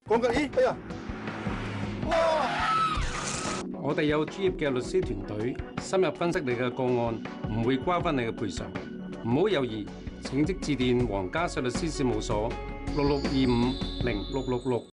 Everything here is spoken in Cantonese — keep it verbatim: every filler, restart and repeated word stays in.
講緊，咦，哎呀，哇！ 我哋有專業嘅律師團隊，深入分析你嘅個案，唔會瓜分你嘅賠償。唔好猶豫，請即致電皇家稅律師事務所六六二五零六六六。